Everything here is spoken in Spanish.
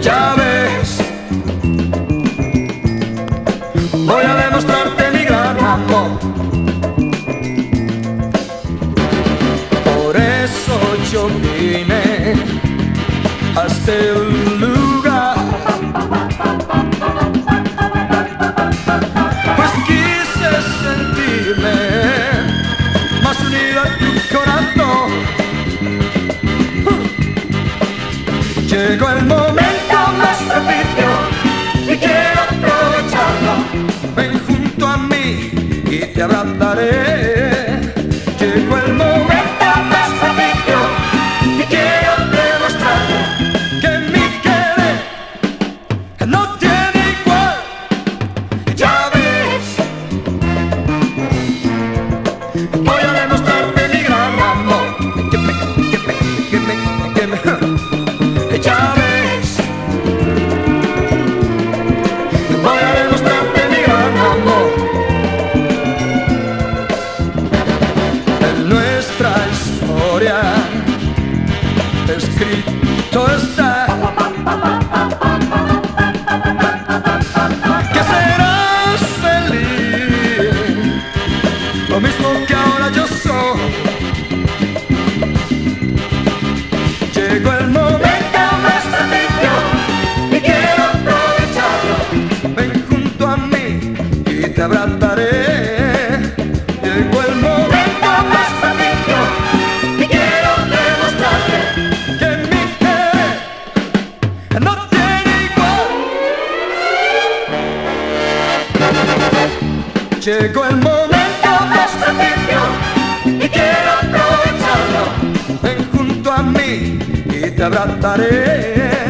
Ya ves, voy a demostrarte mi gran amor. Por eso yo vine a este lugar, pues quise sentirme más unido a tu corazón. Llegó el momento más propicio y quiero aprovecharlo. Ven junto a mí y te abrazaré. Llegó el momento más propicio y quiero demostrarte que mi querer no tiene igual. Ya ves, voy a demostrarte mi gran amor. Ya ves, voy a demostrarte mi gran amor. En nuestra historia escrito está que serás feliz, lo mismo que ahora yo soy. Llegó el momento te abrazaré. Llegó el momento más propicio y quiero demostrarte que mi querer no tiene igual. Llegó el momento más propicio y quiero aprovecharlo. Ven junto a mí y te abrazaré.